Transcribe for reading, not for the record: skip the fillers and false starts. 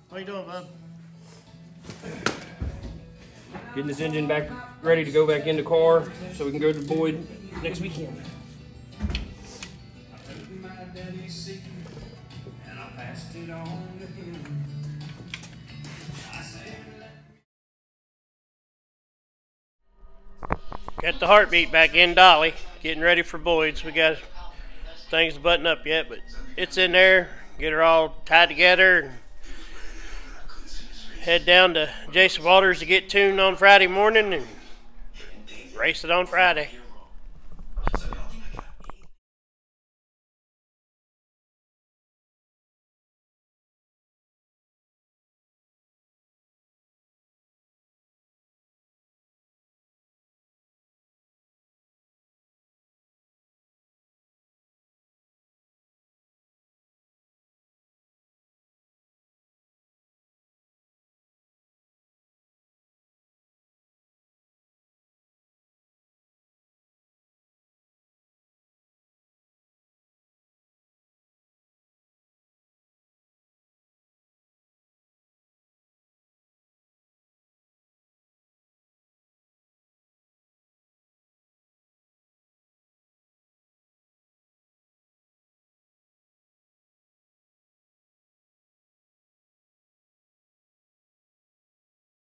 How you doing, bud? Getting this engine back ready to go back in the car so we can go to Boyd next weekend. Got the heartbeat back in Dolly, getting ready for Boyd's. We got things to button up yet, but it's in there. Get her all tied together and head down to Jason Walters to get tuned on Friday morning and race it on Friday.